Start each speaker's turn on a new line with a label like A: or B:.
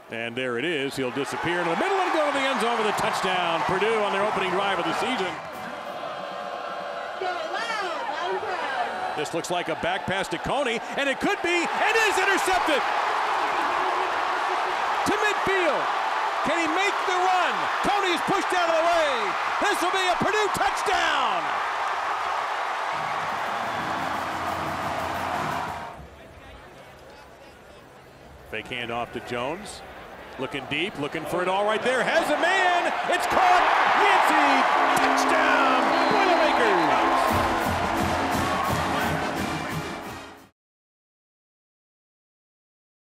A: And there it is. He'll disappear in the middle and go to the end zone for the touchdown. Purdue on their opening drive of the season. This looks like a back pass to Coney, and it could be, and is intercepted to midfield. Can he make the run? Coney is pushed out of the way. This will be a Purdue touchdown. Fake handoff to Jones. Looking deep, looking for it all right there. Has a man. It's caught. Yancey. Touchdown. Boilermakers.